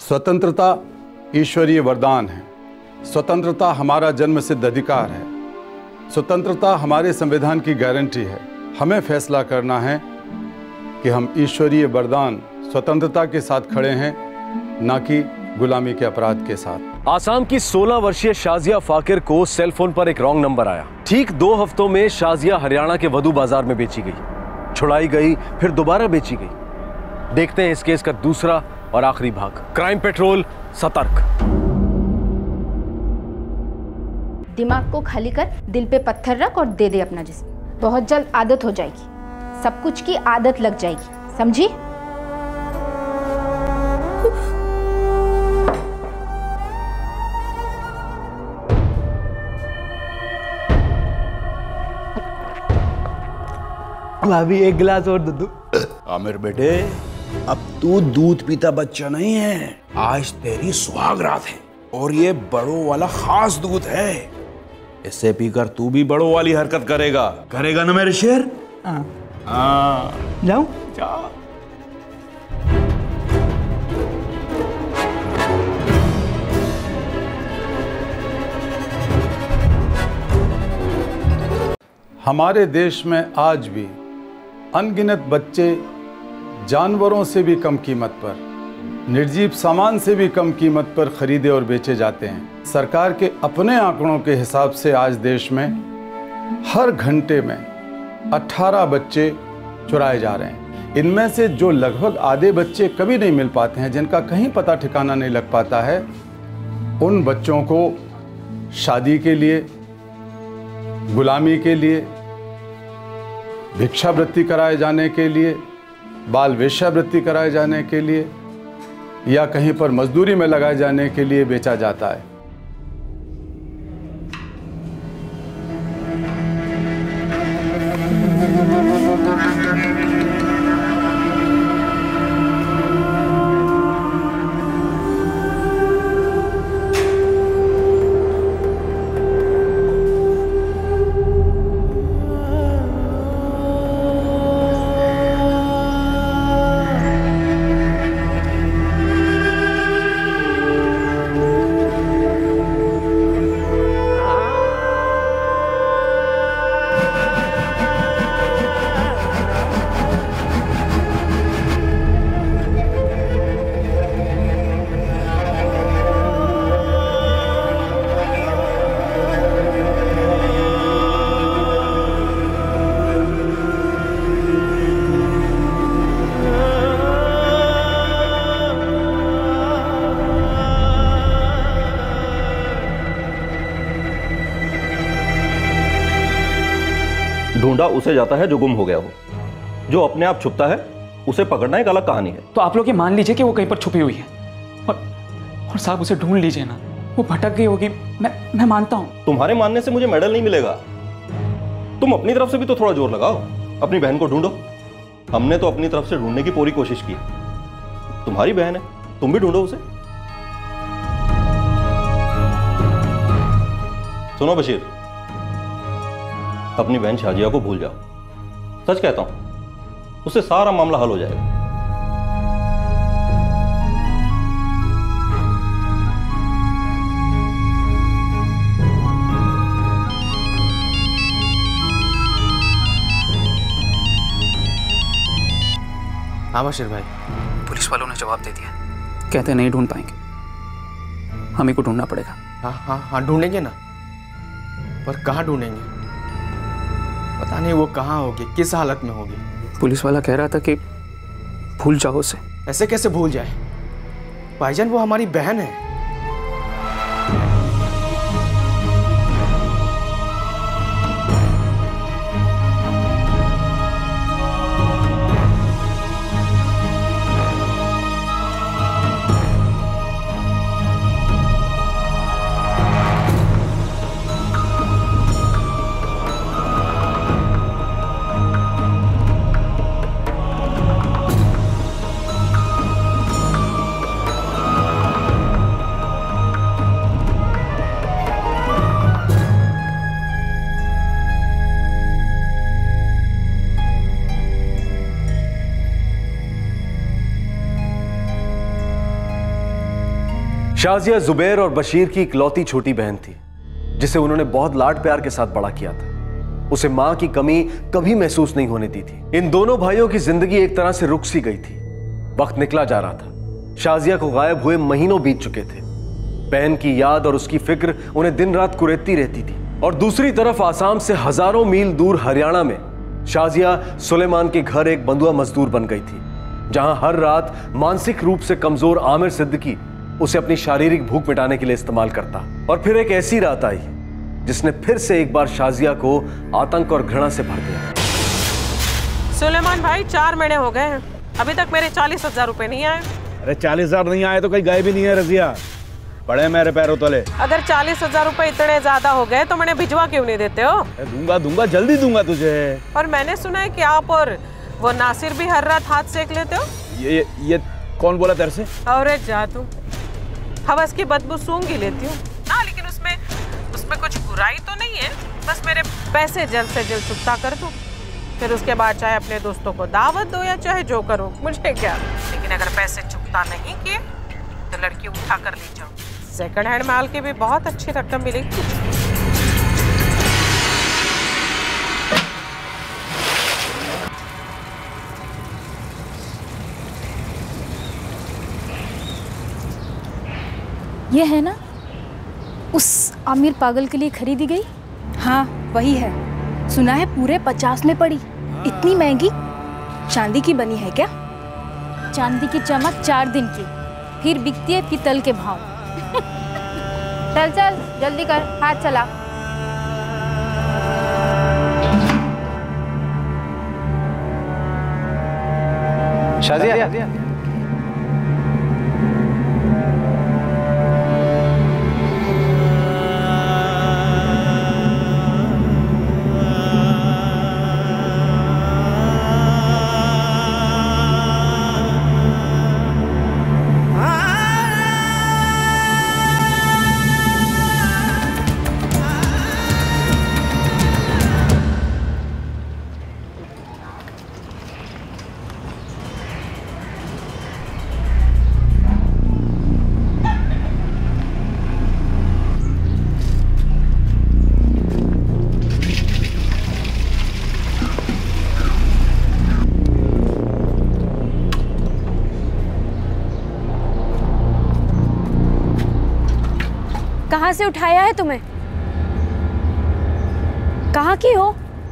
स्वतंत्रता ईश्वरीय वरदान है। स्वतंत्रता हमारा जन्मसिद्ध अधिकार है। स्वतंत्रता हमारे संविधान की गारंटी है। हमें फैसला करना है कि हम ईश्वरीय वरदान स्वतंत्रता के साथ खड़े हैं, ना कि गुलामी के अपराध के साथ। आसाम की 16 वर्षीय शाजिया फाकिर को सेल फोन पर एक रॉन्ग नंबर आया। ठीक 2 हफ्तों में शाजिया हरियाणा के वधू बाजार में बेची गई, छुड़ाई गई, फिर दोबारा बेची गई। देखते हैं इस केस का दूसरा और आखिरी भाग। क्राइम पेट्रोल सतर्क। दिमाग को खाली कर, दिल पे पत्थर रख और दे दे अपना जिस्म। बहुत जल्द आदत हो जाएगी, सब कुछ की आदत लग जाएगी, समझी? भाभी एक गिलास और दूध। आमिर बेटे, अब तू दूध पीता बच्चा नहीं है, आज तेरी सुहाग रात है और ये बड़ों वाला खास दूध है। इससे पीकर तू भी बड़ों वाली हरकत करेगा ना मेरे शेर? हाँ। जाऊं? जा। हमारे देश में आज भी अनगिनत बच्चे जानवरों से भी कम कीमत पर, निर्जीव सामान से भी कम कीमत पर खरीदे और बेचे जाते हैं। सरकार के अपने आंकड़ों के हिसाब से आज देश में हर घंटे में 18 बच्चे चुराए जा रहे हैं। इनमें से जो लगभग आधे बच्चे कभी नहीं मिल पाते हैं, जिनका कहीं पता ठिकाना नहीं लग पाता है, उन बच्चों को शादी के लिए, गुलामी के लिए, भिक्षावृत्ति कराए जाने के लिए, बाल वेश्यावृत्ति कराए जाने के लिए या कहीं पर मजदूरी में लगाए जाने के लिए बेचा जाता है। ढूंढा उसे जाता है जो गुम हो गया हो, जो अपने आप छुपता है उसे पकड़ना एक अलग कहानी है। तो आप लोग ये मान लीजिए कि वो कहीं पर छुपी हुई है और साहब उसे ढूंढ लीजिए ना, वो भटक गई होगी। मैं मानता हूं। तुम्हारे मानने से मुझे मेडल नहीं मिलेगा। तुम अपनी तरफ से भी तो थोड़ा जोर लगाओ, अपनी बहन को ढूंढो। हमने तो अपनी तरफ से ढूंढने की पूरी कोशिश की, तुम्हारी बहन है, तुम भी ढूंढो उसे। सुनो बशीर, अपनी बहन शाजिया को भूल जाओ। सच कहता हूं, उससे सारा मामला हल हो जाएगा। हाँ बशीर भाई, पुलिस वालों ने जवाब दे दिया, कहते नहीं ढूंढ पाएंगे, हमें को ढूंढना पड़ेगा। हाँ ढूंढेंगे ना, पर कहाँ ढूंढेंगे? पता नहीं वो कहाँ होगी, किस हालत में होगी। पुलिस वाला कह रहा था कि भूल जाओ उसे। ऐसे कैसे भूल जाए भाईजान, वो हमारी बहन है। शाजिया जुबैर और बशीर की इकलौती छोटी बहन थी जिसे उन्होंने बहुत लाड प्यार के साथ बड़ा किया था। उसे मां की कमी कभी महसूस नहीं होने दी थी। इन दोनों भाइयों की जिंदगी एक तरह से रुक सी गई थी। वक्त निकला जा रहा था। शाजिया को गायब हुए महीनों बीत चुके थे। बहन की याद और उसकी फिक्र उन्हें दिन रात कुरेदती रहती थी। और दूसरी तरफ आसाम से हजारों मील दूर हरियाणा में शाजिया सुलेमान के घर एक बंधुआ मजदूर बन गई थी, जहां हर रात मानसिक रूप से कमजोर आमिर सिद्दीकी उसे अपनी शारीरिक भूख मिटाने के लिए इस्तेमाल करता। और फिर एक ऐसी रात आई जिसने फिर से एक बार शाजिया को आतंक और घृणा से भर दिया। सुलेमान भाई 4 महीने हो गए हैं, अभी तक मेरे 40,000 रुपए नहीं आए। अरे 40,000 नहीं आए तो कहीं गए भी नहीं है रजिया, पड़े मेरे पैरों तले। अगर 40,000 रुपए इतने ज्यादा हो गए तो मैंने भिजवा क्यों नहीं देते हो? दूंगा दूंगा, जल्दी दूंगा तुझे। और मैंने सुना है कि आप और वो नासिर भी हर रात हाथ सेक लेते हो। ये कौन बोला तेरे से? अरे जा तू, हवस की बदबू सूंघ ही लेती हूँ ना, लेकिन उसमें कुछ बुराई तो नहीं है। बस मेरे पैसे जल्द से जल्द चुकता कर दो, फिर उसके बाद चाहे अपने दोस्तों को दावत दो या चाहे जो करो, मुझे क्या। लेकिन अगर पैसे चुकता नहीं किए तो लड़की उठा कर ले जाओ। सेकंड हैंड माल की भी बहुत अच्छी रकम मिलेगी। ये है ना उस आमिर पागल के लिए खरीदी गई? हाँ वही है। सुना है पूरे 50 में पड़ी। इतनी महंगी? चांदी की बनी है क्या? चांदी की चमक 4 दिन की, फिर बिकती है पीतल के भाव। चल चल जल्दी कर, हाथ चला। शाजिया, कहाँ से उठाया है तुम्हें? कहाँ की हो?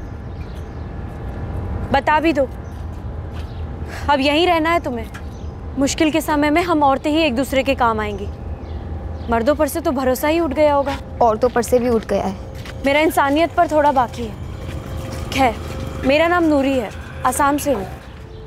बता भी दो। अब यहीं रहना है तुम्हें? मुश्किल के समय में हम औरतें ही एक दूसरे के काम आएंगी। मर्दों पर से तो भरोसा ही उठ गया होगा। औरतों पर से भी उठ गया है। मेरा इंसानियत पर थोड़ा बाकी है। खैर, मेरा नाम नूरी है, आसाम से हूँ।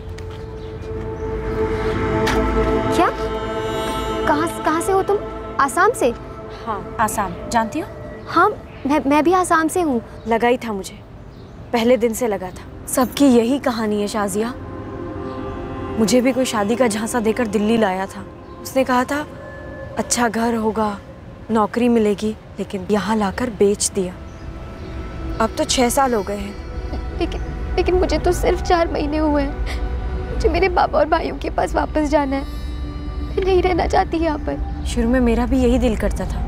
क्या? कहाँ से हो तुम? आसाम से? हाँ, आसाम जानती हो? हाँ, मैं भी आसाम से हूँ। लगा ही था मुझे, पहले दिन से लगा था। सबकी यही कहानी है शाजिया। मुझे भी कोई शादी का झांसा देकर दिल्ली लाया था। उसने कहा था अच्छा घर होगा, नौकरी मिलेगी, लेकिन यहाँ लाकर बेच दिया। अब तो 6 साल हो गए हैं। लेकिन मुझे तो सिर्फ 4 महीने हुए हैं। मुझे मेरे बाबा और भाइयों के पास वापस जाना है। मैं नहीं रहना चाहती यहाँ पर। शुरू में मेरा भी यही दिल करता था,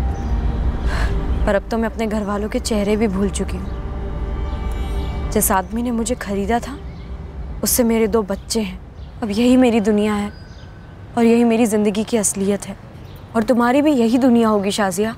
पर अब तो मैं अपने घर वालों के चेहरे भी भूल चुकी हूँ। जिस आदमी ने मुझे खरीदा था उससे मेरे 2 बच्चे हैं। अब यही मेरी दुनिया है और यही मेरी ज़िंदगी की असलियत है। और तुम्हारी भी यही दुनिया होगी शाजिया।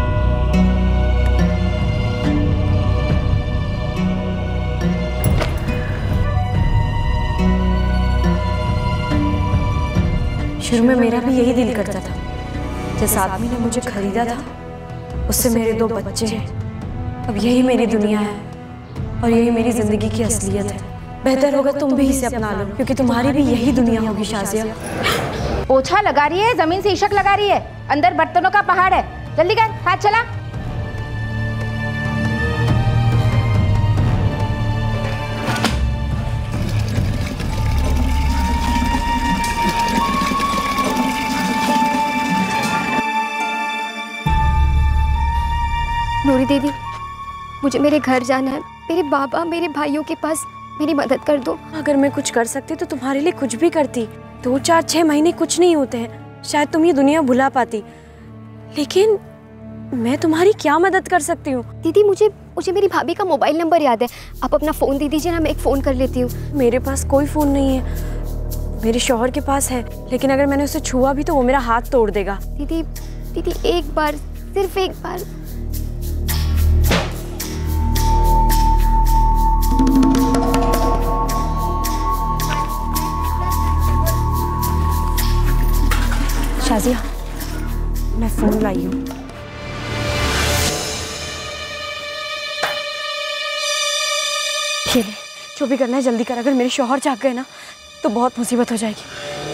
शुरू में मेरा भी यही दिल करता था, जिस आदमी ने मुझे खरीदा था उससे मेरे 2 बच्चे हैं। अब यही मेरी दुनिया है और यही मेरी जिंदगी की असलियत है। बेहतर होगा तुम भी इसे अपना लो, क्योंकि तुम्हारी भी यही दुनिया होगी शाजिया। पोछा लगा रही है, जमीन से इशक लगा रही है, अंदर बर्तनों का पहाड़ है। जल्दी कर, हाथ चला। नूरी दीदी, मुझे मेरे घर जाना है। मेरे बाबा, मेरे भाइयों के पास मेरी मदद कर दो। अगर मैं कुछ कर सकती तो तुम्हारे लिए कुछ भी करती। 2, 4, 6 महीने कुछ नहीं होते हैं। शायद तुम ये दुनिया भुला पाती, लेकिन मैं तुम्हारी क्या मदद कर सकती हूँ? दीदी मुझे मेरी भाभी का मोबाइल नंबर याद है, आप अपना फ़ोन दे दीजिए ना, मैं एक फ़ोन कर लेती हूँ। मेरे पास कोई फ़ोन नहीं है, मेरे शौहर के पास है, लेकिन अगर मैंने उसे छुआ भी तो वो मेरा हाथ तोड़ देगा। दीदी एक बार, सिर्फ एक बार। शाजिया, मैं फ़ोन लाई हूँ। ये ले, जो भी करना है जल्दी कर, अगर मेरे शौहर जाग गए ना तो बहुत मुसीबत हो जाएगी।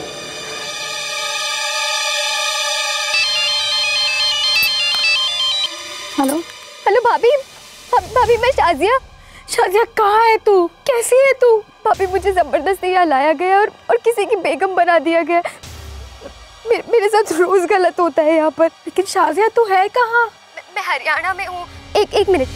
हेलो हेलो भाभी, भाभी मैं शाजिया। शाजिया कहाँ है तू? कैसी है तू? भाभी मुझे जबरदस्ती यहाँ लाया गया और किसी की बेगम बना दिया गया। मेरे साथ रोज गलत होता है यहाँ पर। लेकिन शाजिया तू है कहाँ? मैं हरियाणा में हूँ। एक मिनट।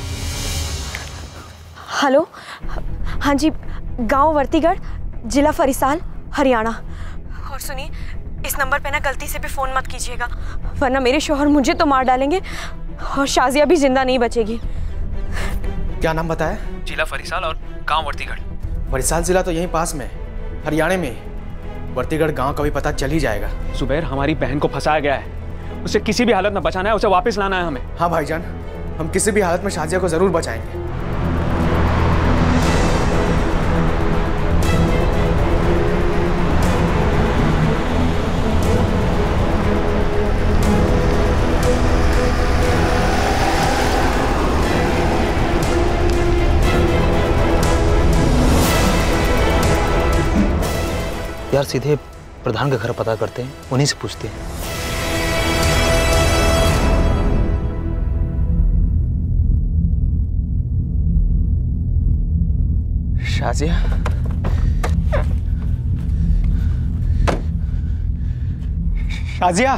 हेलो, हाँ जी, गांव वर्तीगढ़, जिला फरीसाल, हरियाणा। और सुनिए, इस नंबर पे ना गलती से भी फ़ोन मत कीजिएगा, वरना मेरे शौहर मुझे तो मार डालेंगे और शाजिया भी जिंदा नहीं बचेगी। क्या नाम बताया? जिला फरीसाल और गांव वर्तीगढ़। फरीसाल जिला तो यहीं पास में, हरियाणा में। वर्तीगढ़ गांव का भी पता चल ही जाएगा। सुबैर, हमारी बहन को फंसाया गया है, उसे किसी भी हालत में बचाना है, उसे वापस लाना है हमें। हाँ भाईजान, हम किसी भी हालत में शाजिया को जरूर बचाएंगे। यार सीधे प्रधान का घर पता करते हैं, उन्हीं से पूछते हैं। शाजिया, शाजिया,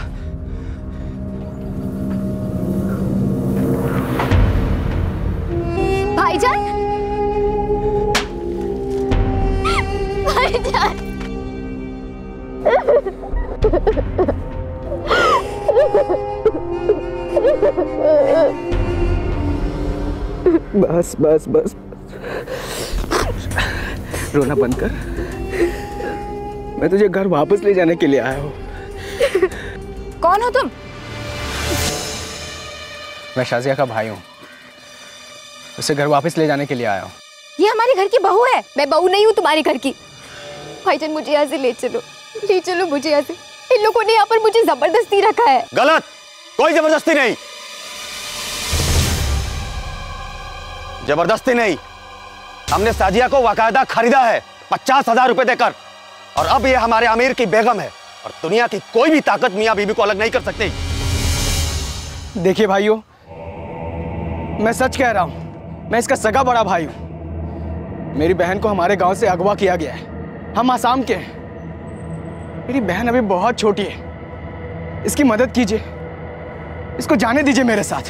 भाईजान, भाईजान। बस बस बस, रोना बंद कर। मैं तुझे घर वापस ले जाने के लिए आया हूँ। कौन हो तुम? मैं शाजिया का भाई हूँ, उसे घर वापस ले जाने के लिए आया हूँ। ये हमारे घर की बहू है। मैं बहू नहीं हूँ तुम्हारे घर की। भाईजान मुझे यहाँ से ले चलो मुझे यहाँ से। इन लोगों ने यहाँ पर मुझे जबरदस्ती रखा है। गलत, कोई जबरदस्ती नहीं, जबरदस्ती नहीं। हमने साजिया को बाकायदा खरीदा है 50,000 रुपए देकर, और अब ये हमारे अमीर की बेगम है और दुनिया की कोई भी ताकत मियां बीबी को अलग नहीं कर सकती। देखिए भाइयों, मैं सच कह रहा हूँ, मैं इसका सगा बड़ा भाई हूँ। मेरी बहन को हमारे गांव से अगवा किया गया है। हम आसाम के हैं। मेरी बहन अभी बहुत छोटी है, इसकी मदद कीजिए, इसको जाने दीजिए मेरे साथ।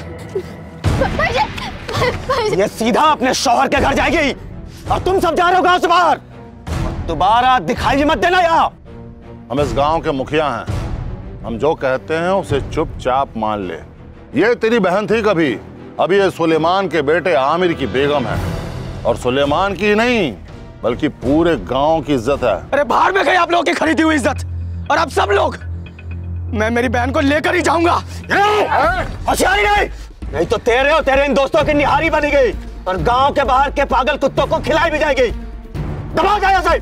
ये सीधा अपने शौहर के घर जाएगी और तुम सब जा रहे हो गांव से बाहर। दोबारा दिखाई मत देना यहाँ। हम इस गांव के मुखिया हैं, हम जो कहते हैं उसे चुपचाप मान ले। ये तेरी बहन थी कभी, अब ये सुलेमान के बेटे आमिर की बेगम है, और सुलेमान की नहीं बल्कि पूरे गांव की इज्जत है। अरे बाहर में गई आप लोगों की खरीदी हुई इज्जत, और अब सब लोग, मैं मेरी बहन को लेकर ही जाऊंगा। होशियारी नहीं तो तेरे और तेरे इन दोस्तों की निहारी बनी गई और गांव के बाहर के पागल कुत्तों को खिलाई भी जाएगी। दबाओ जाए से।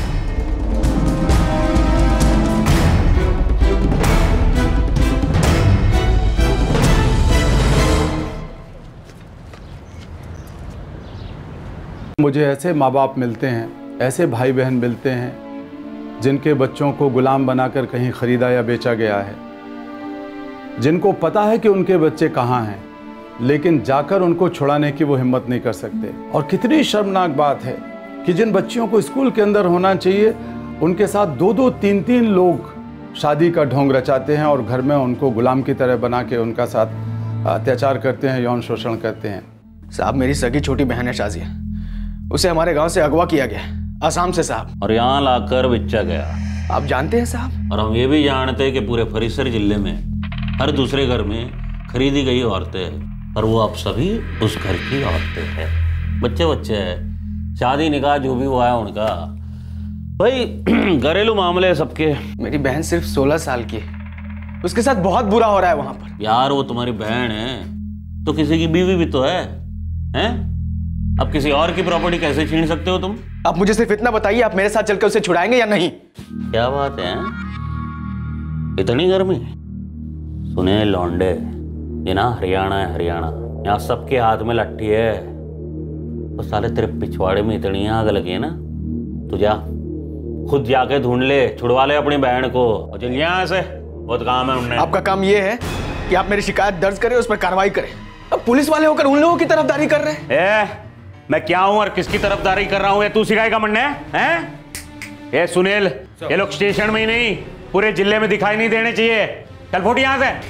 मुझे ऐसे माँ बाप मिलते हैं, ऐसे भाई बहन मिलते हैं जिनके बच्चों को गुलाम बनाकर कहीं खरीदा या बेचा गया है, जिनको पता है कि उनके बच्चे कहाँ हैं, लेकिन जाकर उनको छुड़ाने की वो हिम्मत नहीं कर सकते। और कितनी शर्मनाक बात है कि जिन बच्चियों को स्कूल के अंदर होना चाहिए, उनके साथ 2-2, 3-3 लोग शादी का ढोंग रचाते हैं और घर में उनको गुलाम की तरह बना के उनका साथ अत्याचार करते हैं, यौन शोषण करते हैं। साहब, मेरी सगी छोटी बहन है शाजिया, उसे हमारे गांव से अगवा किया गया, आसाम से साहब। और यहाँ लाकर बेचा गया। आप जानते हैं साहब? और हम ये भी जानते हैं कि पूरे फरीसर जिले में हर दूसरे घर में खरीदी गई औरतें हैं, और वो अब सभी उस घर की औरतें हैं। बच्चे बच्चे हैं, शादी निकाह जो भी हुआ है उनका, भाई घरेलू मामले हैं सबके। मेरी बहन सिर्फ 16 साल की है, उसके साथ बहुत बुरा हो रहा है वहां पर। यार वो तुम्हारी बहन है तो किसी की बीवी भी तो है, हैं? अब किसी और की प्रॉपर्टी कैसे छीन सकते हो तुम? आप मुझे सिर्फ इतना बताइए, आप मेरे साथ चलकर उसे छुड़ाएंगे या नहीं? क्या बात है, इतनी गर्मी? सुने लौंडे, ये ना हरियाणा है, हरियाणा। यहाँ सबके हाथ में लट्ठी है, तो साले तेरे पिछवाड़े में इतनी आग लगी है ना, तू जा खुद जाके ढूंढ ले, छुड़वा ले अपनी बहन को और चल यहाँ से, बहुत काम है उन्हें। आपका काम ये है कि आप मेरी शिकायत दर्ज करें, उस पर कार्रवाई करें। अब पुलिस वाले होकर उन लोगों की तरफदारी कर रहे हैं। मैं क्या हूं और किसकी तरफदारी कर रहा हूं, ये तू सिखाएगा मुन्ने हैं? ये सुनील, ये लोग स्टेशन में ही नहीं पूरे जिले में दिखाई नहीं देने चाहिए। चल फुट यहां से।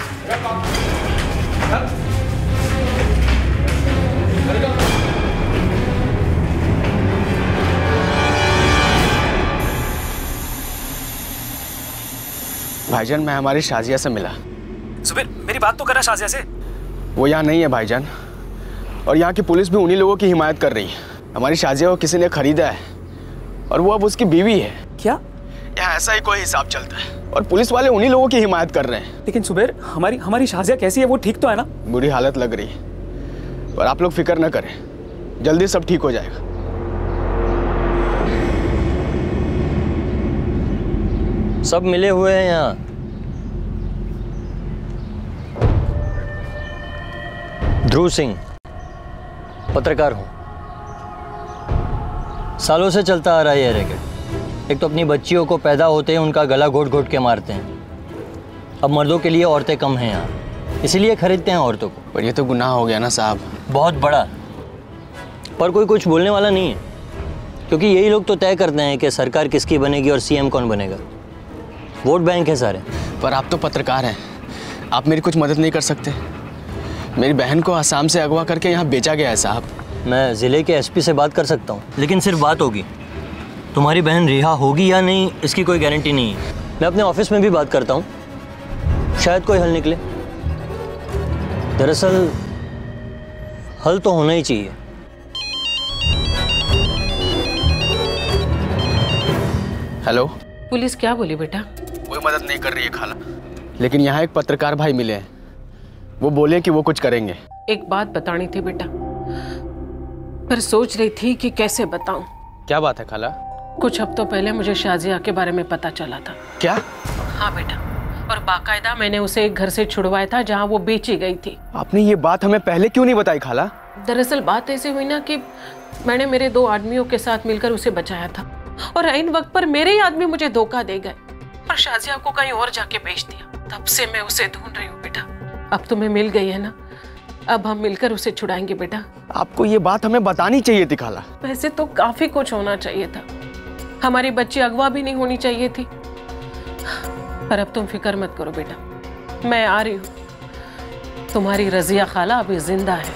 भाईजान, मैं हमारी शाजिया से मिला। सुबीर, मेरी बात तो करा शाजिया से। वो यहाँ नहीं है भाईजान, और यहाँ की पुलिस भी उन्हीं लोगों की हिमायत कर रही है। हमारी शाजिया को किसी ने खरीदा है और वो अब उसकी बीवी है। क्या? यहाँ ऐसा ही कोई हिसाब चलता है और पुलिस वाले उन्हीं लोगों की हिमायत कर रहे हैं। लेकिन सुबीर, हमारी शाजिया कैसी है? वो ठीक तो है ना? बुरी हालत लग रही है, पर आप लोग फिक्र न करें, जल्दी सब ठीक हो जाएगा। सब मिले हुए हैं यहाँ। ध्रुव सिंह, पत्रकार हूँ। सालों से चलता आ रहा है ये रैकेट। एक तो अपनी बच्चियों को पैदा होते ही उनका गला घोट घोट के मारते हैं, अब मर्दों के लिए औरतें कम हैं यहाँ, इसीलिए खरीदते हैं औरतों को। पर ये तो गुनाह हो गया ना साहब। बहुत बड़ा, पर कोई कुछ बोलने वाला नहीं है, क्योंकि यही लोग तो तय करते हैं कि सरकार किसकी बनेगी और सीएम कौन बनेगा। वोट बैंक है सारे। पर आप तो पत्रकार हैं, आप मेरी कुछ मदद नहीं कर सकते? मेरी बहन को असम से अगवा करके यहाँ बेचा गया है साहब। मैं ज़िले के एसपी से बात कर सकता हूँ, लेकिन सिर्फ बात होगी, तुम्हारी बहन रिहा होगी या नहीं इसकी कोई गारंटी नहीं है। मैं अपने ऑफिस में भी बात करता हूँ, शायद कोई हल निकले। दरअसल हल तो होना ही चाहिए। हेलो, पुलिस क्या बोली बेटा? कोई मदद नहीं कर रही है खाला, लेकिन यहाँ एक पत्रकार भाई मिले हैं, वो बोले कि वो कुछ करेंगे। एक बात बतानी थी बेटा, पर सोच रही थी कि कैसे बताऊं। क्या बात है खाला? कुछ हफ्तों पहले मुझे शाजिया के बारे में पता चला था। क्या? हाँ बेटा, और बाकायदा मैंने उसे एक घर से छुड़वाया था जहाँ वो बेची गई थी। आपने ये बात हमें पहले क्यों नहीं बताई खाला? दरअसल बात ऐसी हुई ना कि मैंने मेरे 2 आदमियों के साथ मिलकर उसे बचाया था, और ऐन वक्त पर मेरे ही आदमी मुझे धोखा दे गए और शाजिया को कहीं और जाके बेच दिया। तब से मैं उसे ढूंढ रही हूँ बेटा। अब तुम्हें मिल गई है ना, अब हम मिलकर उसे छुड़ाएंगे बेटा। आपको ये बात हमें बतानी चाहिए थी खाला। वैसे तो काफी कुछ होना चाहिए था, हमारी बच्ची अगवा भी नहीं होनी चाहिए थी। पर अब तुम फिक्र मत करो बेटा, मैं आ रही हूँ। तुम्हारी रजिया खाला अभी जिंदा है।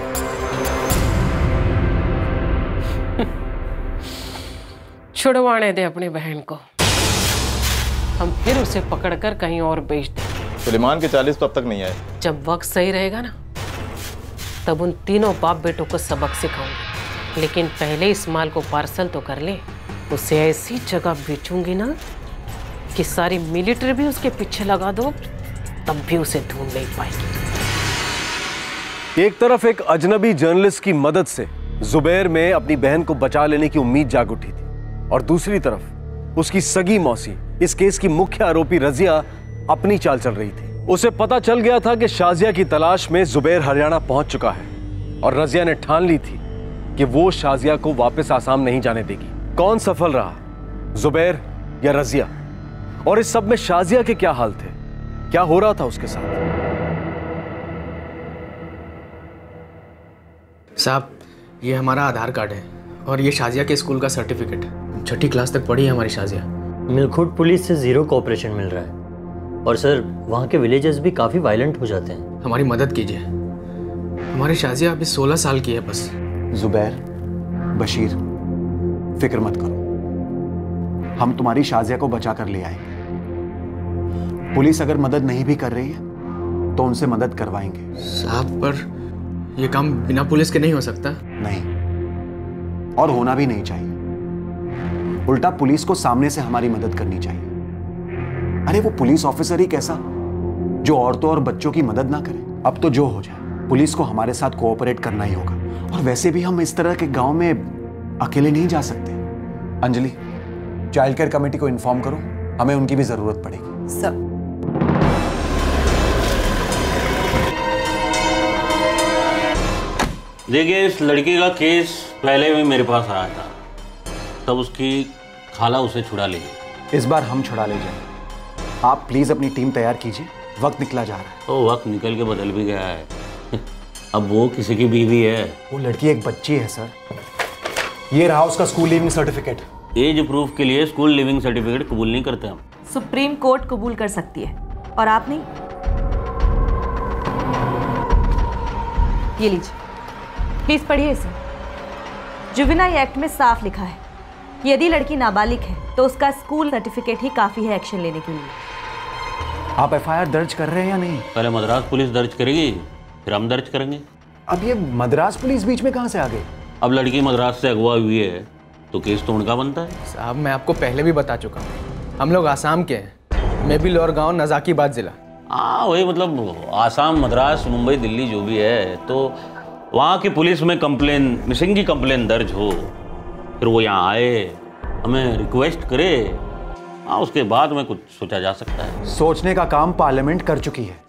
छुड़वाने दे अपनी बहन को, हम फिर उसे पकड़कर कहीं और बेच दें। सुलेमान के 40 तो अब तक नहीं आए। जब वक्त सही रहेगा ना, तब उन तीनों बाप बेटों को सबक सिखाऊंगी। लेकिन पहले इस माल को पार्सल तो कर ले, उसे ऐसी जगह बेचूंगी ना कि सारी मिलिट्री भी उसके पीछे लगा दो, तब भी उसे ढूंढ नहीं पाएगी। एक तरफ एक अजनबी जर्नलिस्ट की मदद से जुबैर में अपनी बहन को बचा लेने की उम्मीद जाग उठी थी, और दूसरी तरफ उसकी सगी मौसी, इस केस की मुख्य आरोपी रजिया, अपनी चाल चल रही थी। उसे पता चल गया था कि शाजिया की तलाश में जुबैर हरियाणा पहुंच चुका है, और रजिया ने ठान ली थी कि वो शाजिया को वापस आसाम नहीं जाने देगी। कौन सफल रहा, जुबैर या रजिया? और इस सब में शाजिया के क्या हाल थे, क्या हो रहा था उसके साथ? साहब, ये हमारा आधार कार्ड है और ये शाजिया के स्कूल का सर्टिफिकेट। 6ठी क्लास तक पढ़ी है हमारी शाजिया। मिलखुट पुलिस से 0 कोऑपरेशन मिल रहा है, और सर वहाँ के विलेजेस भी काफ़ी वायलेंट हो जाते हैं। हमारी मदद कीजिए, हमारी शाजिया अभी 16 साल की है बस। जुबैर, बशीर, फिक्र मत करो, हम तुम्हारी शाजिया को बचा कर ले आएंगे। पुलिस अगर मदद नहीं भी कर रही है तो उनसे मदद करवाएंगे। साहब, पर यह काम बिना पुलिस के नहीं हो सकता। नहीं, और होना भी नहीं चाहिए। उल्टा पुलिस को सामने से हमारी मदद करनी चाहिए। अरे वो पुलिस ऑफिसर ही कैसा जो औरतों और बच्चों की मदद ना करे। अब तो जो हो जाए, पुलिस को हमारे साथ कोऑपरेट करना ही होगा। और वैसे भी हम इस तरह के गांव में अकेले नहीं जा सकते। अंजलि, चाइल्ड केयर कमेटी को इन्फॉर्म करो, हमें उनकी भी जरूरत पड़ेगी। सर। देखिए, इस लड़की का केस पहले भी मेरे पास आया था, तब उसकी खाला उसे छुड़ा ले गई। इस बार हम छुड़ा ले जाएंगे। आप प्लीज अपनी टीम तैयार कीजिए, वक्त निकला जा रहा है। तो वक्त निकल के बदल भी गया है। अब वो किसी की बीवी है। वो लड़की एक बच्ची है सर। ये रहा उसका school leaving certificate. Age proof के लिए स्कूल लिविंग सर्टिफिकेट कबूल नहीं करते हम। सुप्रीम कोर्ट कबूल कर सकती है और आप नहीं। ये लीजिए, प्लीज पढ़िए इसे। जुवेनाइल एक्ट में साफ लिखा है कि यदि लड़की नाबालिग है तो उसका स्कूल सर्टिफिकेट ही काफी है एक्शन लेने के लिए। आप एफआईआर दर्ज कर रहे हैं या नहीं? पहले मद्रास पुलिस दर्ज करेगी, फिर हम दर्ज करेंगे। अब ये मद्रास पुलिस बीच में कहां से आ गई? अब लड़की मद्रास से अगवा हुई है तो केस तो उनका बनता है। साहब, मैं आपको पहले भी बता चुका हूँ, हम लोग आसाम के हैं। मैं भी लोअर गांव नजाकीबाद जिला। हाँ, वही मतलब आसाम, मद्रास, मुंबई, दिल्ली जो भी है, तो वहाँ की पुलिस में कंप्लेन, मिसिंग की कंप्लेन दर्ज हो, फिर वो यहाँ आए, हमें रिक्वेस्ट करे, हाँ, उसके बाद में कुछ सोचा जा सकता है। सोचने का काम पार्लियामेंट कर चुकी है।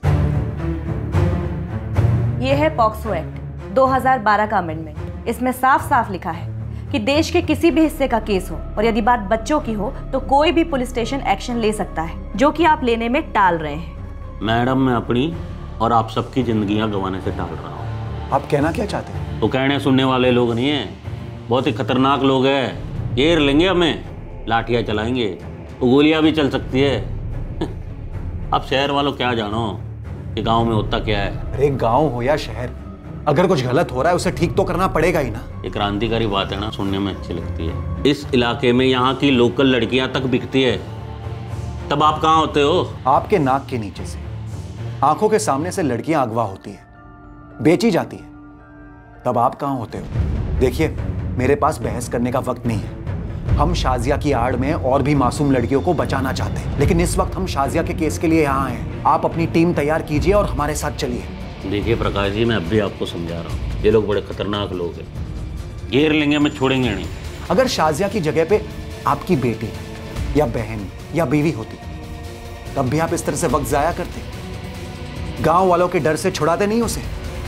ये है पॉक्सो एक्ट 2012 का अमेंडमेंट। इसमें साफ साफ लिखा है कि देश के किसी भी हिस्से का केस हो और यदि बात बच्चों की हो तो कोई भी पुलिस स्टेशन एक्शन ले सकता है, जो कि आप लेने में टाल रहे हैं। मैडम, मैं अपनी और आप सबकी जिंदगियां गंवाने से टाल रहा हूँ। आप कहना क्या चाहते हैं? तो कहने सुनने वाले लोग नहीं हैं, बहुत ही खतरनाक लोग हैं। घेर लेंगे हमें, लाठियाँ चलाएंगे, तो गोलियाँ भी चल सकती है। अब शहर वालों क्या जानो कि गांव में होता क्या है। अरे गांव हो या शहर, अगर कुछ गलत हो रहा है उसे ठीक तो करना पड़ेगा ही ना। ये क्रांतिकारी बात है ना, सुनने में अच्छी लगती है। इस इलाके में यहाँ की लोकल लड़कियां तक बिकती है, तब आप कहाँ होते हो? आपके नाक के नीचे से, आंखों के सामने से लड़कियां अगवा होती है, बेची जाती है, तब आप कहाँ होते हो? देखिए, मेरे पास बहस करने का वक्त नहीं है। हम शाजिया की आड़ में और भी मासूम लड़कियों को बचाना चाहते हैं, लेकिन इस वक्त हम शाजिया के केस के लिए यहाँ हैं। आप अपनी टीम तैयार कीजिए और हमारे साथ चलिए। देखिए प्रकाश जी, मैं अब भी आपको समझा रहा हूँ, ये लोग बड़े खतरनाक लोग हैं, घेर लेंगे, हमें छोड़ेंगे नहीं। अगर शाजिया की जगह पे आपकी बेटी या बहन या बीवी होती, तब भी आप इस तरह से वक्त जाया करते? गांव वालों के डर से छुड़ाते नहीं उसे?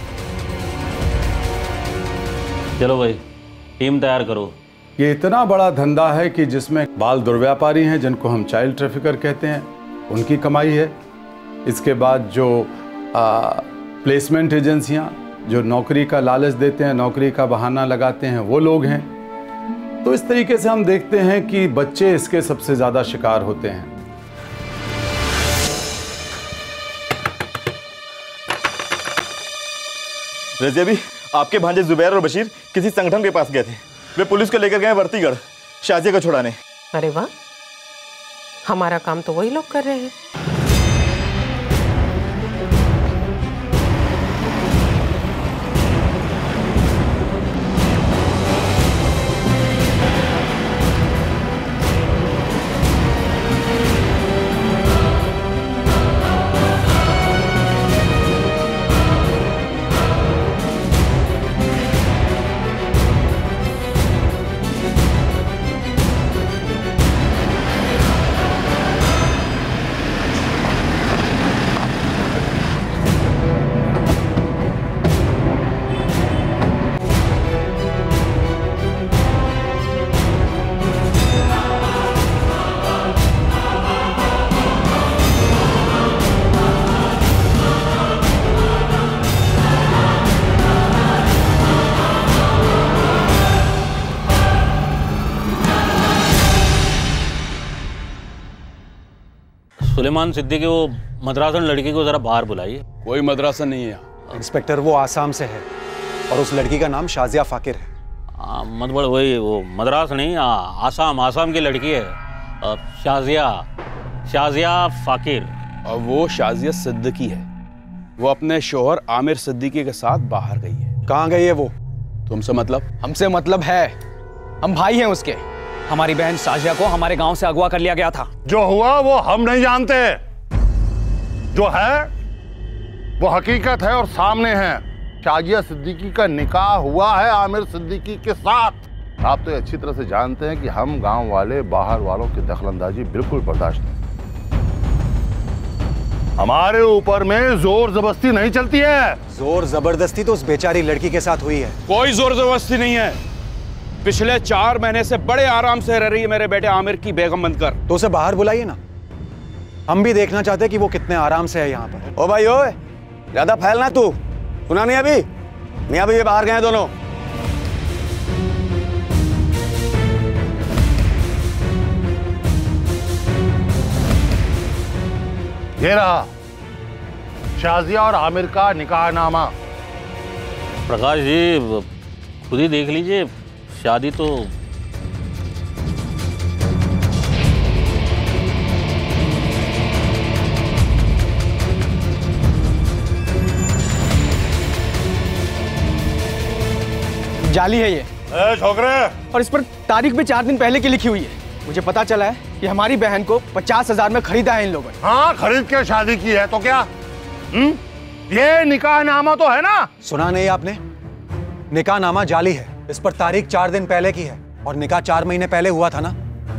चलो भाई, टीम तैयार करो। ये इतना बड़ा धंधा है कि जिसमें बाल दुर्व्यापारी हैं, जिनको हम चाइल्ड ट्रैफिकर कहते हैं, उनकी कमाई है। इसके बाद जो प्लेसमेंट एजेंसियां जो नौकरी का लालच देते हैं, नौकरी का बहाना लगाते हैं, वो लोग हैं। तो इस तरीके से हम देखते हैं कि बच्चे इसके सबसे ज़्यादा शिकार होते हैं। रज़िया भी, आपके भांजे जुबैर और बशीर किसी संगठन के पास गए थे। वे पुलिस को लेकर गए वर्तीगढ़ शाजिया को छुड़ाने। अरे वाह, हमारा काम तो वही लोग कर रहे हैं। सुलेमान सिद्दीकी, वो मद्रासन लड़की को जरा बाहर बुलाइए। कोई मद्रासन नहीं है इंस्पेक्टर, वो आसाम से है और उस लड़की का नाम शाजिया फाकिर है। मतलब वही, वो मद्रास नहीं, आसाम की लड़की है। शाजिया फाकिर। और वो शाजिया सिद्दीकी है। वो अपने शोहर आमिर सिद्दीकी के साथ बाहर गई है। कहाँ गई है वो? तुमसे मतलब? हमसे मतलब है, हम भाई हैं उसके। हमारी बहन शाजिया को हमारे गांव से अगवा कर लिया गया था। जो हुआ वो हम नहीं जानते, जो है वो हकीकत है और सामने है। शाजिया सिद्दीकी का निकाह हुआ है आमिर सिद्दीकी के साथ। आप तो अच्छी तरह से जानते हैं कि हम गांव वाले बाहर वालों की दखलंदाजी बिल्कुल बर्दाश्त नहीं। हमारे ऊपर में जोर जबरदस्ती नहीं चलती है। जोर जबरदस्ती तो उस बेचारी लड़की के साथ हुई है। कोई जोर जबरदस्ती नहीं है। पिछले 4 महीने से बड़े आराम से रह रही है मेरे बेटे आमिर की बेगम बनकर। तो उसे बाहर बुलाइए ना, हम भी देखना चाहते हैं कि वो कितने आराम से है यहाँ पर। ओ भाई ओए, ज्यादा फैलना तू, सुना नहीं अभी? मियां भी ये बाहर गए दोनों। ये रहा शाजिया और आमिर का निकाहनामा। प्रकाश जी खुद ही देख लीजिए, शादी तो जाली है ये। छोकरे, और इस पर तारीख भी 4 दिन पहले की लिखी हुई है। मुझे पता चला है कि हमारी बहन को 50,000 में खरीदा है इन लोगों ने। हाँ, खरीद के शादी की है तो क्या? ये निकाहनामा तो है ना? सुना नहीं आपने? निकाहनामा जाली है। इस पर तारीख 4 दिन पहले की है और निकाह 4 महीने पहले हुआ था ना।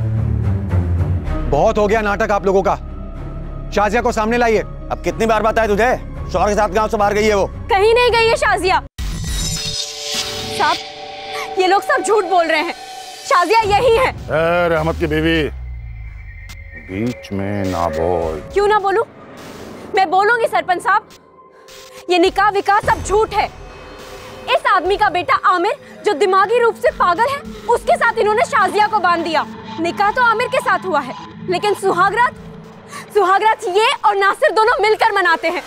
बहुत हो गया नाटक आप लोगों का। शाजिया को सामने लाइए। अब कितनी बार बताया तुझे? शौहर के साथ गांव से बाहर गई है वो। कहीं नहीं गई है शाजिया। साहब, ये लोग सब झूठ बोल रहे हैं। शाजिया यही है। रहमत की बीवी, बीच में ना बोल। क्यों ना बोलूं? मैं बोलूंगी सरपंच साहब। ये निकाह विकाह सब झूठ है। इस आदमी का बेटा आमिर जो दिमागी रूप से पागल है, उसके साथ इन्होंने शाजिया को बांध दिया। निकाह तो आमिर के साथ हुआ है, लेकिन सुहागरात ये और नासिर दोनों मिलकर मनाते हैं।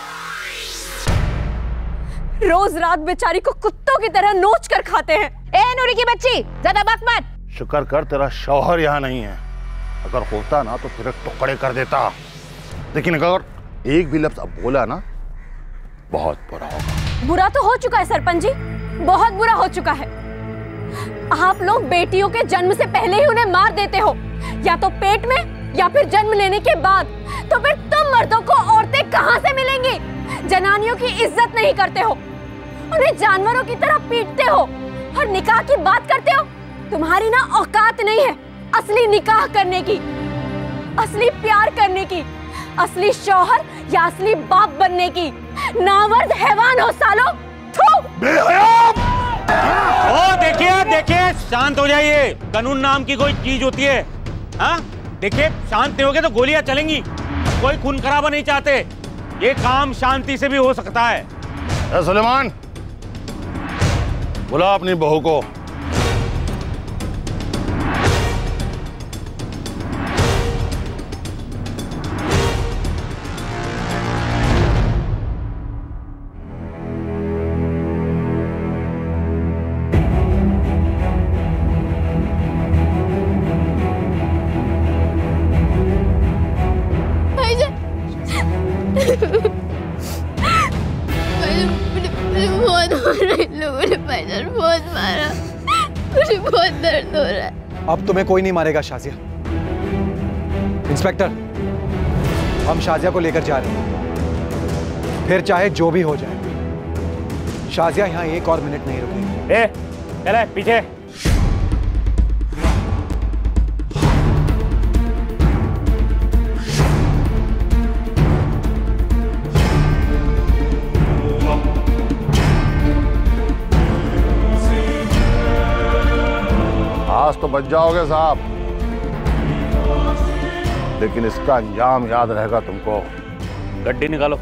रोज रात बेचारी को कुत्तों की तरह नोच कर खाते हैं। ए नूरी की बच्ची, ज्यादा बक मत। शुक्र कर तेरा शौहर यहाँ नहीं है, अगर होता ना तो तेरे टुकड़े कर देता। लेकिन अगर एक भी लफ्ज अब बोला ना, बहुत बुरा होगा। बुरा तो हो चुका है सरपंच जी, बहुत बुरा हो चुका है। आप लोग बेटियों के जन्म से पहले ही उन्हें मार देते हो, या तो पेट में या फिर जन्म लेने के बाद। तो फिर तुम मर्दों को औरतें कहां से मिलेंगी? जनानियों की इज्जत नहीं करते हो, उन्हें जानवरों की तरह पीटते हो और निकाह की बात करते हो। तुम्हारी ना औकात नहीं है असली निकाह करने की, असली प्यार करने की, असली शौहर या असली बाप बनने की। नावर्द हैवान हो सालो। ओ देखिए, शांत हो जाइए। कानून नाम की कोई चीज होती है? हाँ, देखिए, शांत नहीं होगे तो गोलियां चलेंगी। कोई खून खराबा नहीं चाहते। ये काम शांति से भी हो सकता है। सुलेमान, बुला अपनी बहू को। बहुत मारा, मुझे बहुत दर्द हो रहा है। अब तुम्हें कोई नहीं मारेगा शाजिया। इंस्पेक्टर, हम शाजिया को लेकर जा रहे हैं, फिर चाहे जो भी हो जाए। शाजिया यहाँ 1 और मिनट नहीं रुकेगी। चले पीछे। आज तो बच जाओगे साहब, लेकिन इसका अंजाम याद रहेगा तुमको। गड्डी निकालो।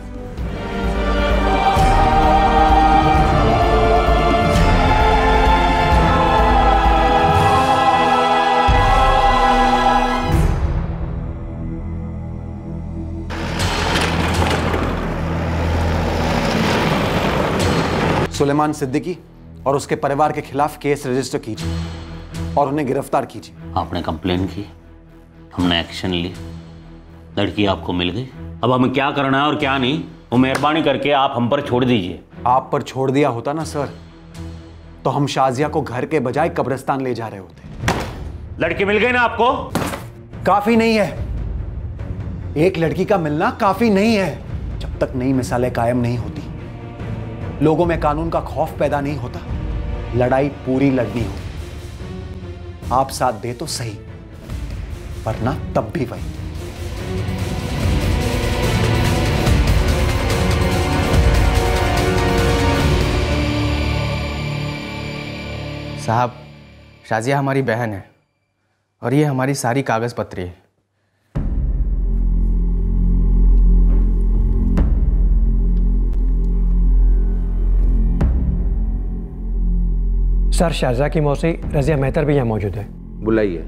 सुलेमान सिद्दीकी और उसके परिवार के खिलाफ केस रजिस्टर कीजिए और उन्हें गिरफ्तार कीजिए। आपने कंप्लेन की? हमने एक्शन ली, लड़की आपको मिल गई। अब हमें क्या करना है और क्या नहीं, वो मेहरबानी करके आप हम पर छोड़ दीजिए। आप पर छोड़ दिया होता ना सर, तो हम शाजिया को घर के बजाय कब्रिस्तान ले जा रहे होते। लड़की मिल गई ना आपको? काफी नहीं है, एक लड़की का मिलना काफी नहीं है। जब तक नई मिसालें कायम नहीं होती, लोगों में कानून का खौफ पैदा नहीं होता, लड़ाई पूरी लड़नी होती। आप साथ दे तो सही, वरना तब भी वही। साहब, शाजिया हमारी बहन है और ये हमारी सारी कागज पत्री है। सर, शाजिया की मौसी रजिया मेहतर भी यहाँ मौजूद है। बुलाइए।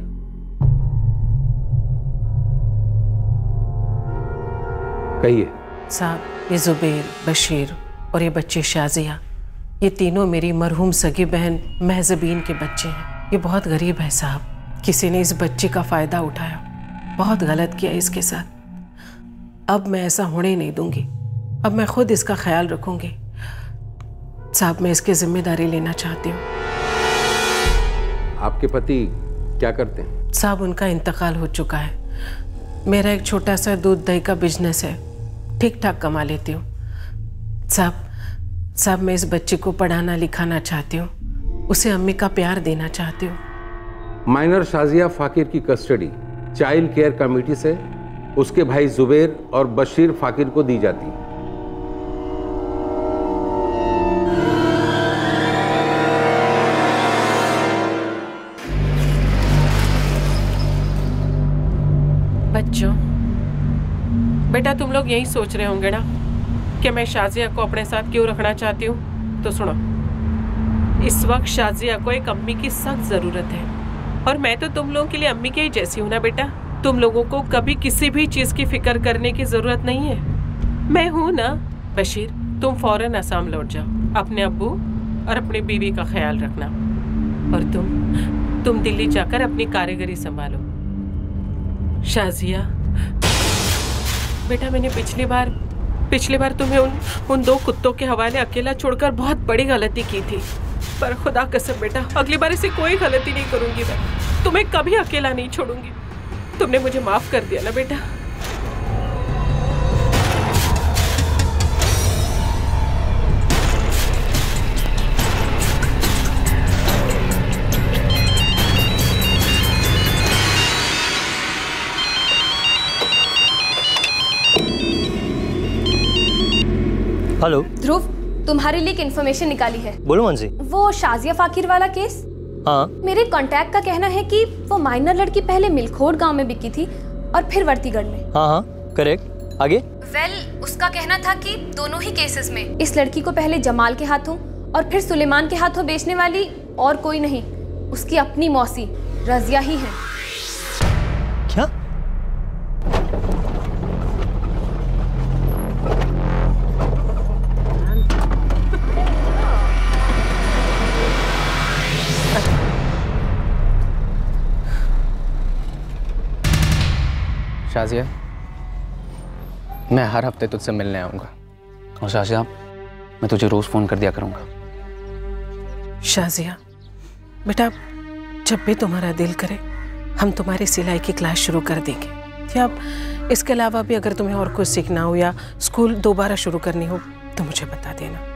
कहिए। साहब, ये जुबैर, बशीर और ये बच्चे शाजिया, ये तीनों मेरी मरहूम सगी बहन महजबीन के बच्चे हैं। ये बहुत गरीब है साहब, किसी ने इस बच्चे का फ़ायदा उठाया, बहुत गलत किया इसके साथ। अब मैं ऐसा होने ही नहीं दूंगी, अब मैं खुद इसका ख्याल रखूंगी। साहब, मैं इसकी जिम्मेदारी लेना चाहती हूँ। आपके पति क्या करते हैं? साहब, उनका इंतकाल हो चुका है। मेरा एक छोटा सा दूध दही का बिजनेस है, ठीक ठाक कमा लेती हूँ। साहब, मैं इस बच्चे को पढ़ाना लिखाना चाहती हूँ, उसे अम्मी का प्यार देना चाहती हूँ। माइनर शाजिया फाकिर की कस्टडी चाइल्ड केयर कमेटी से उसके भाई जुबैर और बशीर फाकिर को दी जाती है। बच्चों, बेटा तुम लोग यही सोच रहे होंगे ना कि मैं शाजिया को अपने साथ क्यों रखना चाहती हूँ। तो सुनो, इस वक्त शाजिया को एक अम्मी की सख्त ज़रूरत है, और मैं तो तुम लोगों के लिए अम्मी के ही जैसी हूँ ना बेटा। तुम लोगों को कभी किसी भी चीज़ की फिक्र करने की ज़रूरत नहीं है, मैं हूँ ना। बशीर, तुम फ़ौरन असम लौट जाओ, अपने अब्बू और अपनी बीवी का ख्याल रखना, और तुम दिल्ली जाकर अपनी कारीगरी संभालो। शाजिया बेटा, मैंने पिछली बार तुम्हें उन दो कुत्तों के हवाले अकेला छोड़कर बहुत बड़ी गलती की थी, पर खुदा कसम बेटा, अगली बार ऐसी कोई गलती नहीं करूंगी। मैं तुम्हें कभी अकेला नहीं छोड़ूंगी। तुमने मुझे माफ कर दिया ना बेटा? हेलो ध्रुव, तुम्हारे लिए एक इन्फॉर्मेशन निकाली है। बोलो मानसी। वो शाजिया फाकिर वाला केस। हाँ। मेरे कांटेक्ट का कहना है कि वो माइनर लड़की पहले मिलखोट गांव में बिकी थी और फिर वर्तीगढ़ में। हाँ, करेक्ट। आगे? उसका कहना था कि दोनों ही केसेस में इस लड़की को पहले जमाल के हाथों और फिर सुलेमान के हाथों बेचने वाली और कोई नहीं, उसकी अपनी मौसी रजिया ही है। क्या? शाजिया, मैं हर हफ्ते तुझसे मिलने आऊंगा। और शाजिया, मैं तुझे रोज फोन कर दिया करूंगा। शाजिया बेटा, जब भी तुम्हारा दिल करे हम तुम्हारी सिलाई की क्लास शुरू कर देंगे, या इसके अलावा भी अगर तुम्हें और कुछ सीखना हो या स्कूल दोबारा शुरू करनी हो तो मुझे बता देना।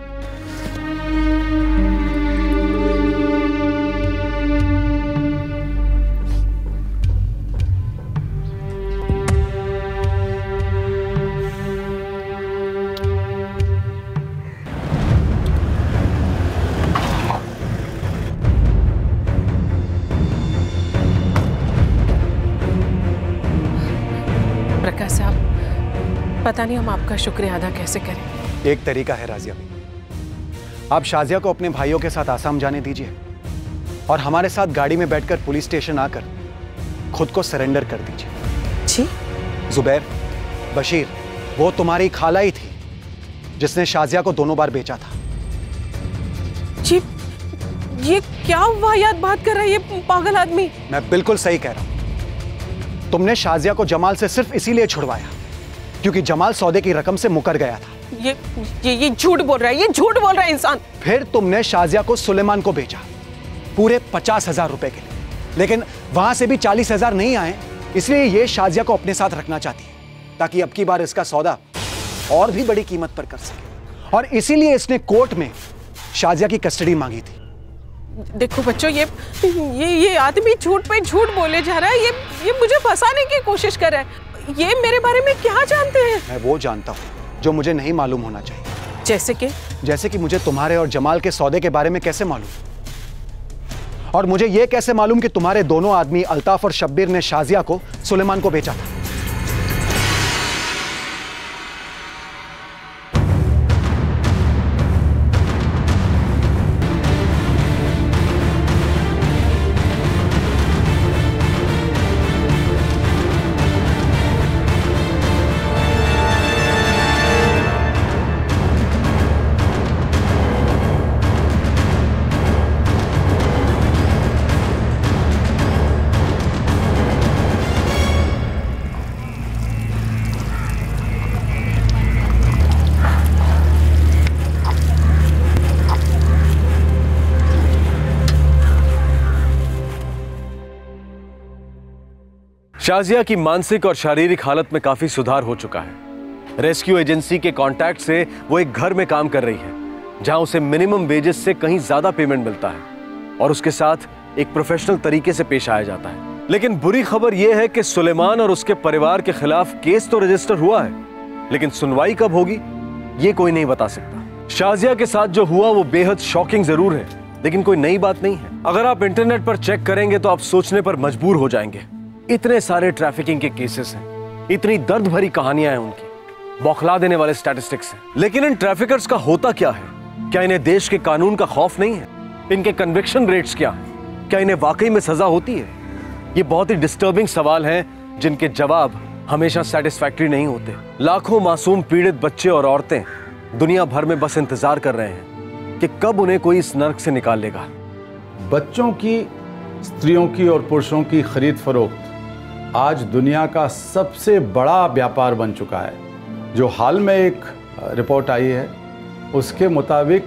पता नहीं हम आपका शुक्रिया अदा कैसे करें। एक तरीका है राजिया भी, आप शाजिया को अपने भाइयों के साथ आसाम जाने दीजिए और हमारे साथ गाड़ी में बैठकर पुलिस स्टेशन आकर खुद को सरेंडर कर दीजिए। जी? जुबैर, बशीर, वो तुम्हारी खाला ही थी जिसने शाजिया को दोनों बार बेचा था। जी, ये क्या वाहियात बात कर रहा है ये पागल आदमी? मैं बिल्कुल सही कह रहा हूं। तुमने शाजिया को जमाल से सिर्फ इसीलिए छुड़वाया क्योंकि जमाल सौदे की रकम से मुकर गया था। ये झूठ बोल रहा है, ये झूठ बोल रहा है इंसान। फिर तुमने शाजिया को सुलेमान को बेचा पूरे 50,000 रुपए के लिए, लेकिन वहां से भी 40,000 नहीं आए, इसलिए ये शाजिया को अपने साथ रखना चाहती है ताकि अब की बार इसका सौदा और भी बड़ी कीमत पर कर सके, और इसीलिए इसने कोर्ट में शाजिया की कस्टडी मांगी थी। देखो बच्चों, ये आदमी झूठ पे झूठ बोले जा रहा है, ये मुझे फंसाने की कोशिश कर रहा है। ये मेरे बारे में क्या जानते हैं? मैं वो जानता हूँ जो मुझे नहीं मालूम होना चाहिए। जैसे कि मुझे तुम्हारे और जमाल के सौदे के बारे में कैसे मालूम, और मुझे ये कैसे मालूम कि तुम्हारे दोनों आदमी अल्ताफ और शब्बीर ने शाजिया को सुलेमान को बेचा था। शाजिया की मानसिक और शारीरिक हालत में काफी सुधार हो चुका है। रेस्क्यू एजेंसी के कांटेक्ट से वो एक घर में काम कर रही है जहां उसे मिनिमम वेजेस से कहीं ज्यादा पेमेंट मिलता है और उसके साथ एक प्रोफेशनल तरीके से पेश आया जाता है। लेकिन बुरी खबर यह है कि सुलेमान और उसके परिवार के खिलाफ केस तो रजिस्टर हुआ है, लेकिन सुनवाई कब होगी ये कोई नहीं बता सकता। शाजिया के साथ जो हुआ वो बेहद शॉकिंग जरूर है, लेकिन कोई नई बात नहीं है। अगर आप इंटरनेट पर चेक करेंगे तो आप सोचने पर मजबूर हो जाएंगे। इतने सारे ट्रैफिकिंग के केसेस हैं, इतनी दर्द भरी कहानियां हैं उनकी, बौखला देने वाले स्टैटिस्टिक्स हैं। लेकिन इन ट्रैफिकर्स का होता क्या है? क्या इन्हें देश के कानून का खौफ नहीं है? इनके कन्विक्शन रेट्स क्या हैं? क्या इन्हें वाकई में सजा होती है? ये बहुत ही डिस्टर्बिंग सवाल हैं जिनके जवाब हमेशा सेटिस्फैक्टरी नहीं होते। लाखों मासूम पीड़ित बच्चे और औरतें दुनिया भर में बस इंतजार कर रहे हैं कि कब उन्हें कोई इस नर्क से निकाल लेगा। बच्चों की, स्त्रियों की और पुरुषों की खरीद फरोख्त आज दुनिया का सबसे बड़ा व्यापार बन चुका है। जो हाल में एक रिपोर्ट आई है उसके मुताबिक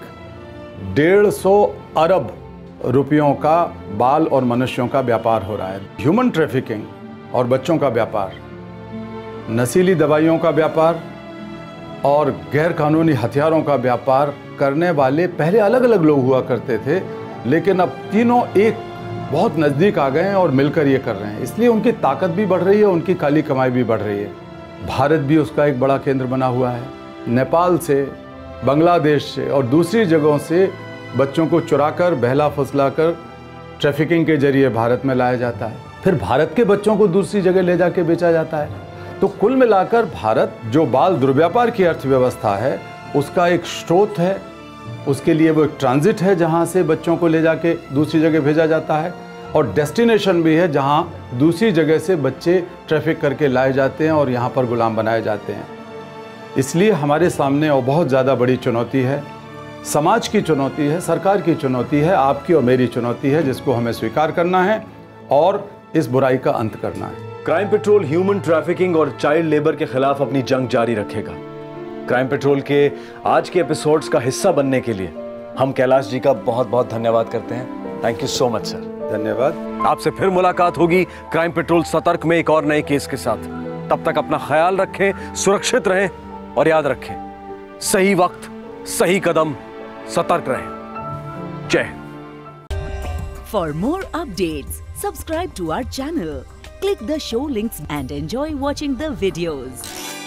150 अरब रुपयों का बाल और मनुष्यों का व्यापार हो रहा है। ह्यूमन ट्रैफिकिंग और बच्चों का व्यापार, नशीली दवाइयों का व्यापार और गैर कानूनी हथियारों का व्यापार करने वाले पहले अलग अलग लोग हुआ करते थे, लेकिन अब तीनों एक बहुत नज़दीक आ गए हैं और मिलकर ये कर रहे हैं। इसलिए उनकी ताकत भी बढ़ रही है, उनकी काली कमाई भी बढ़ रही है। भारत भी उसका एक बड़ा केंद्र बना हुआ है। नेपाल से, बांग्लादेश से और दूसरी जगहों से बच्चों को चुराकर, बहला फुसलाकर ट्रैफिकिंग के जरिए भारत में लाया जाता है। फिर भारत के बच्चों को दूसरी जगह ले जाके बेचा जाता है। तो कुल मिलाकर भारत जो बाल दुर्व्यापार की अर्थव्यवस्था है उसका एक स्रोत है, उसके लिए वो एक ट्रांजिट है जहाँ से बच्चों को ले जाके दूसरी जगह भेजा जाता है, और डेस्टिनेशन भी है जहाँ दूसरी जगह से बच्चे ट्रैफिक करके लाए जाते हैं और यहाँ पर गुलाम बनाए जाते हैं। इसलिए हमारे सामने और बहुत ज़्यादा बड़ी चुनौती है, समाज की चुनौती है, सरकार की चुनौती है, आपकी और मेरी चुनौती है, जिसको हमें स्वीकार करना है और इस बुराई का अंत करना है। क्राइम पेट्रोल ह्यूमन ट्रैफिकिंग और चाइल्ड लेबर के खिलाफ अपनी जंग जारी रखेगा। क्राइम पेट्रोल के आज के एपिसोड्स का हिस्सा बनने के लिए हम कैलाश जी का बहुत बहुत धन्यवाद करते हैं। Thank you so much sir. धन्यवाद। आपसे फिर मुलाकात होगी क्राइम पेट्रोल सतर्क में एक और नए केस के साथ। तब तक अपना ख्याल रखें, सुरक्षित रहें और याद रखें, सही वक्त, सही कदम, सतर्क रहें। जय Hind. For more updates, subscribe to our channel, click the show links and enjoy watching the videos.